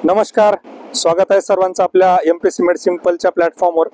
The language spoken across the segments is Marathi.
नमस्कार, स्वागत आहे सर्वांचं आपल्या एमपीएससी मेड सिंपलच्या प्लॅटफॉर्मवर।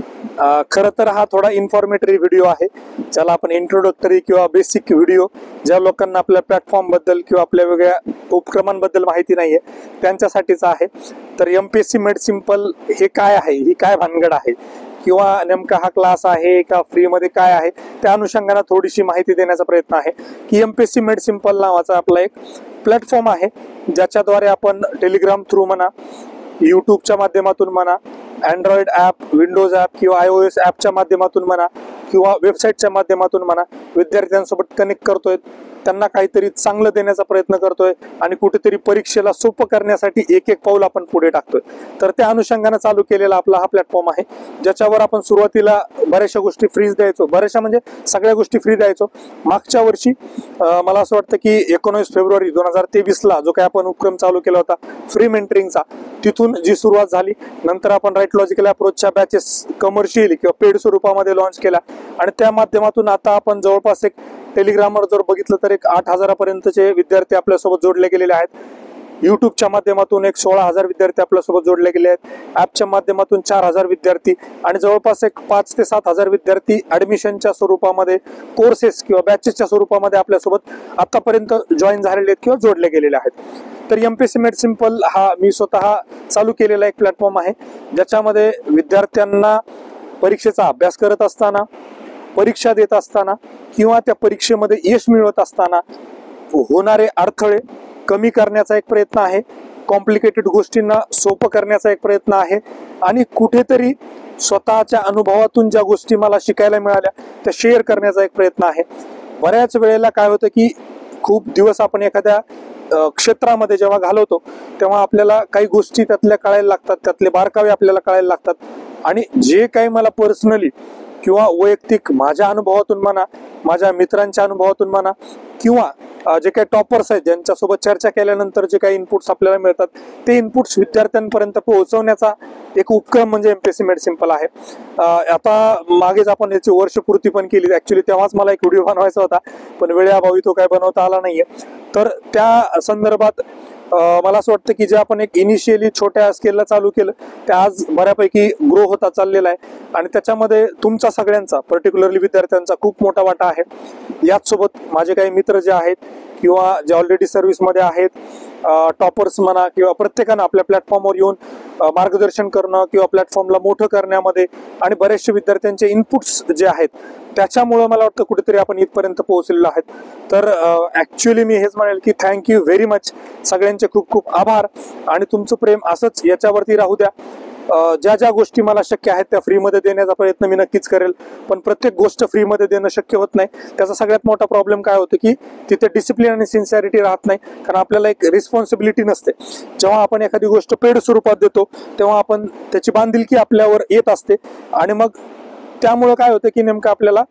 खरं तर हा थोडा इन्फॉर्मेटरी व्हिडिओ आहे, ज्याला आपण इंट्रोडक्टरी किंवा बेसिक व्हिडिओ, ज्या लोकांना आपल्या प्लॅटफॉर्मबद्दल किंवा आपल्या वेगळ्या उपक्रमांबद्दल माहिती नाहीये त्यांच्यासाठीच आहे। तर एमपीएससी मेड सिंपल हे काय आहे, ही काय भानगड आहे, किंवा नेमका हा क्लास आहे का फ्रीमध्ये काय आहे, त्या अनुषंगाने थोडीशी माहिती देण्याचा प्रयत्न आहे की एमपीएससी मेड सिंपल नावाचा आपला एक प्लॅटफॉर्म आहे, ज्याच्याद्वारे आपण टेलिग्राम थ्रू म्हणा, यूट्यूबच्या माध्यमातून म्हणा, अँड्रॉइड ॲप, विंडोज ॲप किंवा iOS ॲपच्या माध्यमातून म्हणा, किंवा वेबसाईटच्या माध्यमातून म्हणा, विद्यार्थ्यांसोबत कनेक्ट करतोय, त्यांना काहीतरी चांगलं देण्याचा प्रयत्न करतोय आणि कुठेतरी परीक्षेला सोपं करण्यासाठी एक एक पाऊल आपण पुढे टाकतोय। तर त्या अनुषंगाने चालू केलेला आपला हा प्लॅटफॉर्म आहे, ज्याच्यावर आपण सुरुवातीला बऱ्याचशा गोष्टी फ्रीज द्यायचो, बऱ्याचशा म्हणजे सगळ्या गोष्टी फ्री द्यायचो। मागच्या वर्षी मला असं वाटतं की 19 फेब्रुवारी 2023 ला जो काही आपण उपक्रम चालू केला होता फ्री मेंटरिंगचा, तिथून जी सुरुवात झाली, नंतर आपण राईट लॉजिकल अप्रोचच्या बॅचेस कमर्शियली किंवा पेड स्वरूपामध्ये लॉन्च केला आणि त्या माध्यमातून आता आपण जवळपास एक टेलिग्रामवर जर बघितलं तर एक 8,000 पर्यंतचे विद्यार्थी आपल्यासोबत जोडले गेलेले आहेत। यूट्यूबच्या माध्यमातून एक 16,000 विद्यार्थी आपल्यासोबत जोडले गेले आहेत, ॲपच्या माध्यमातून 4,000 विद्यार्थी आणि जवळपास एक 5 ते 7,000 विद्यार्थी ॲडमिशनच्या स्वरूपामध्ये, कोर्सेस किंवा बॅचेसच्या स्वरूपामध्ये आपल्यासोबत आतापर्यंत जॉईन झालेले आहेत किंवा जोडले गेलेले आहेत। तर एमपीएससी मेड सिंपल हा मी स्वतः चालू केलेला एक प्लॅटफॉर्म आहे, ज्याच्यामध्ये विद्यार्थ्यांना परीक्षेचा अभ्यास करत असताना, परीक्षा देत असताना किंवा त्या परीक्षेमध्ये यश मिळवत असताना होणारे अडथळे कमी करण्याचा एक प्रयत्न आहे, कॉम्प्लिकेटेड गोष्टींना सोपं करण्याचा एक प्रयत्न आहे आणि कुठेतरी स्वतःच्या अनुभवातून ज्या गोष्टी मला शिकायला मिळाल्या त्या शेअर करण्याचा एक प्रयत्न आहे। बऱ्याच वेळेला काय होतं की खूप दिवस आपण एखाद्या क्षेत्रामध्ये जेव्हा घालवतो तेव्हा आपल्याला काही गोष्टी त्यातल्या कळायला लागतात, त्यातले बारकावे आपल्याला कळायला लागतात आणि जे काही मला पर्सनली किंवा वैयक्तिक माझ्या अनुभवातून म्हणा, माझ्या मित्रांच्या अनुभवातून म्हणा, किंवा जे काही टॉपर्स आहेत ज्यांच्यासोबत चर्चा केल्यानंतर जे काही इनपुट्स आपल्याला मिळतात ते इनपुट्स विद्यार्थ्यांपर्यंत पोहोचवण्याचा एक उपक्रम म्हणजे एमपीएससी मेड सिंपल आहे। आता मागेच आपण याची वर्षपूर्ती पण केली, ऍक्च्युली तेव्हाच मला एक व्हिडिओ बनवायचा होता पण वेळेअभावी तो काय बनवता आला नाहीये। तर त्या संदर्भात मला असं वाटतं की जे आपण एक इनिशियली छोट्या स्केलला चालू केलं ते आज बऱ्यापैकी ग्रो होता चाललेला आहे आणि त्याच्यामध्ये तुमचा सगळ्यांचा, पर्टिक्युलरली विद्यार्थ्यांचा खूप मोठा वाटा आहे। याच सोबत माझे काही मित्र जे आहेत किंवा जे ऑलरेडी सर्व्हिसमध्ये आहेत, टॉपर्स म्हणा, किंवा प्रत्येकानं आपल्या प्लॅटफॉर्मवर येऊन मार्गदर्शन करणं किंवा प्लॅटफॉर्मला मोठं करण्यामध्ये आणि बरेचसे विद्यार्थ्यांचे इनपुट्स जे आहेत त्याच्यामुळे मला वाटतं कुठेतरी आपण इथपर्यंत पोहोचलेलो आहेत। तर ऍक्च्युली मी हेच म्हणेल की थँक्यू व्हेरी मच, सगळ्यांचे खूप खूप आभार आणि तुमचं प्रेम असंच याच्यावरती राहू द्या। ज्या ज्या गोष्टी मला शक्य आहेत त्या फ्रीमध्ये देण्याचा प्रयत्न मी नक्कीच करेल, पण प्रत्येक गोष्ट फ्रीमध्ये देणं शक्य होत नाही। त्याचा सगळ्यात मोठा प्रॉब्लेम काय होतं की तिथे डिसिप्लिन आणि सिन्सिअरिटी राहत नाही, कारण आपल्याला एक रिस्पॉन्सिबिलिटी नसते। जेव्हा आपण एखादी गोष्ट पेड स्वरूपात देतो तेव्हा आपण त्याची बांधिलकी आपल्यावर येत असते आणि मग त्यामुळं काय होतं की नेमकं आपल्याला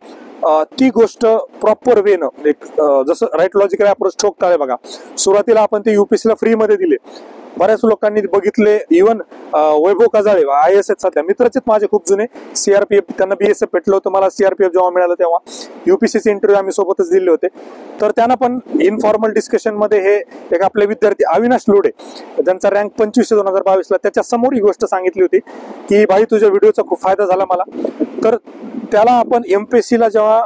ती गोष्ट प्रॉपर वेनं, एक जसं राईट लॉजिकल अप्रोच ठोकता आहे बघा, सुरुवातीला आपण ते यूपीएससीला फ्रीमध्ये दिले, बऱ्याच लोकांनी बघितले, इव्हन वैभव कजाळे IAS आहेत सध्या, मित्रच आहेत माझे खूप जुने, CRPF त्यांना BSF भेटलं होतं, मला CRPF जेव्हा मिळालं तेव्हा UPSCचे इंटरव्ह्यू आम्ही सोबतच दिले होते। तर त्यांना पण इनफॉर्मल डिस्कशन मध्ये हे एक आपले विद्यार्थी अविनाश लोढे, त्यांचा रँक 25 2022 ला, त्याच्या समोर ही गोष्ट सांगितली होती की भाई तुझ्या व्हिडिओचा खूप फायदा झाला मला। तर त्याला आपण एमपीएससी ला जेव्हा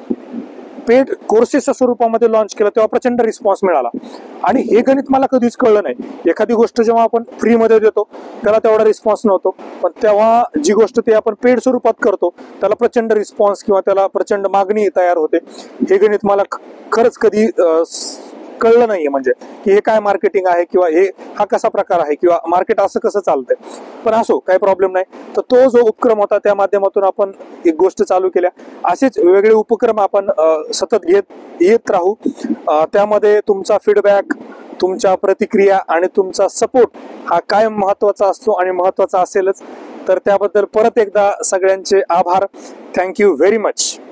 पेड कोर्सेसच्या स्वरूपामध्ये लॉन्च केलं तेव्हा प्रचंड रिस्पॉन्स मिळाला आणि हे गणित मला कधीच कळलं नाही। एखादी गोष्ट जेव्हा आपण फ्रीमध्ये देतो त्याला तेवढा रिस्पॉन्स नव्हतो, पण तेव्हा जी गोष्ट ते आपण पेड स्वरूपात करतो त्याला प्रचंड रिस्पॉन्स किंवा त्याला प्रचंड मागणी तयार होते। हे गणित मला खरंच कधी कळलं नाहीये, म्हणजे की हे काय मार्केटिंग आहे किंवा हे हा कसा प्रकार आहे किंवा मार्केट असं कसं चालतंय। पण असो, काही प्रॉब्लेम नाही। तर तो जो उपक्रम होता त्या माध्यमातून आपण एक गोष्ट चालू केल्या, असेच वेगवेगळे उपक्रम आपण सतत येत राहू। त्यामध्ये तुमचा फीडबॅक, तुमच्या प्रतिक्रिया आणि तुमचा सपोर्ट हा कायम महत्त्वाचा असतो आणि महत्त्वाचा असेलच। तर त्याबद्दल परत एकदा सगळ्यांचे आभार, थँक्यू व्हेरी मच।